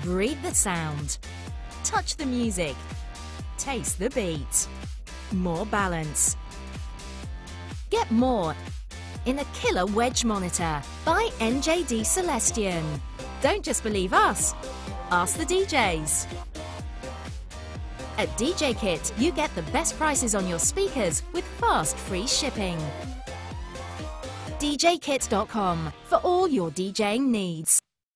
Breathe the sound. Touch the music. Taste the beat. More balance. Get more in a killer wedge monitor by NJD Celestion. Don't just believe us, ask the DJs. At djkit, you get the best prices on your speakers with fast free shipping. djkit.com for all your DJing needs.